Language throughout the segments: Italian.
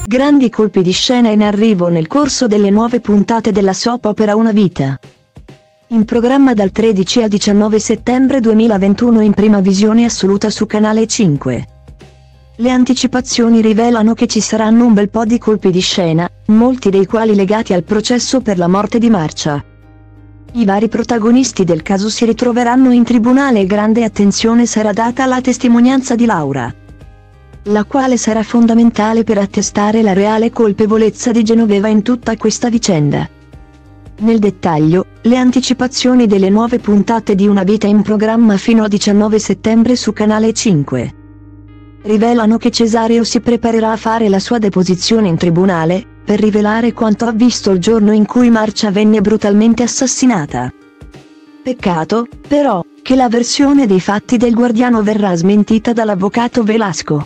Grandi colpi di scena in arrivo nel corso delle nuove puntate della soap opera Una vita. In programma dal 13 al 19 settembre 2021 in prima visione assoluta su Canale 5. Le anticipazioni rivelano che ci saranno un bel po' di colpi di scena, molti dei quali legati al processo per la morte di Marcia. I vari protagonisti del caso si ritroveranno in tribunale e grande attenzione sarà data alla testimonianza di Laura, la quale sarà fondamentale per attestare la reale colpevolezza di Genoveva in tutta questa vicenda. Nel dettaglio, le anticipazioni delle nuove puntate di Una vita in programma fino al 19 settembre su Canale 5 rivelano che Cesareo si preparerà a fare la sua deposizione in tribunale, per rivelare quanto ha visto il giorno in cui Marcia venne brutalmente assassinata. Peccato, però, che la versione dei fatti del guardiano verrà smentita dall'avvocato Velasco,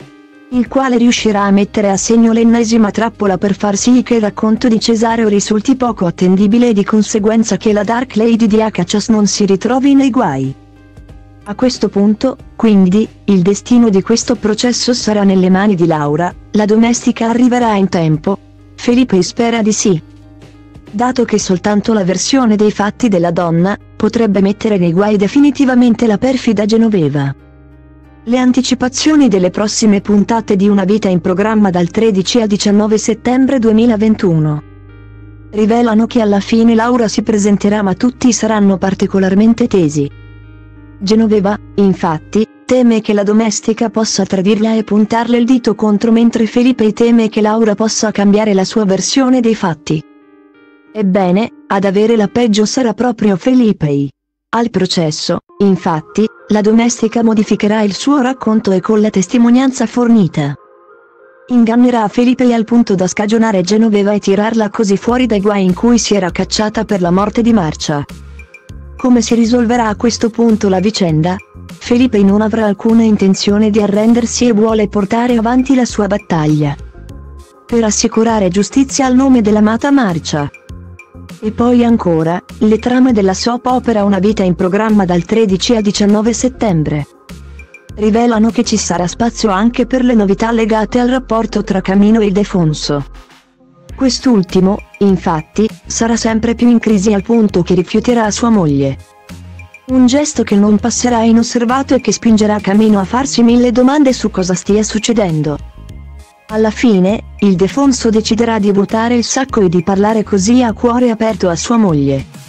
il quale riuscirà a mettere a segno l'ennesima trappola per far sì che il racconto di Cesareo risulti poco attendibile e di conseguenza che la Dark Lady di Acacias non si ritrovi nei guai. A questo punto, quindi, il destino di questo processo sarà nelle mani di Laura, la domestica arriverà in tempo? Felipe spera di sì, dato che soltanto la versione dei fatti della donna potrebbe mettere nei guai definitivamente la perfida Genoveva. Le anticipazioni delle prossime puntate di Una vita in programma dal 13 al 19 settembre 2021 rivelano che alla fine Laura si presenterà, ma tutti saranno particolarmente tesi. Genoveva, infatti, teme che la domestica possa tradirla e puntarle il dito contro, mentre Felipe teme che Laura possa cambiare la sua versione dei fatti. Ebbene, ad avere la peggio sarà proprio Felipe. Al processo, infatti, la domestica modificherà il suo racconto e con la testimonianza fornita ingannerà Felipe al punto da scagionare Genoveva e tirarla così fuori dai guai in cui si era cacciata per la morte di Marcia. Come si risolverà a questo punto la vicenda? Felipe non avrà alcuna intenzione di arrendersi e vuole portare avanti la sua battaglia per assicurare giustizia al nome dell'amata Marcia. E poi ancora, le trame della soap opera Una vita in programma dal 13 al 19 settembre rivelano che ci sarà spazio anche per le novità legate al rapporto tra Camino e Ildefonso. Quest'ultimo, infatti, sarà sempre più in crisi al punto che rifiuterà sua moglie. Un gesto che non passerà inosservato e che spingerà Camino a farsi mille domande su cosa stia succedendo. Alla fine, Ildefonso deciderà di buttare il sacco e di parlare così a cuore aperto a sua moglie.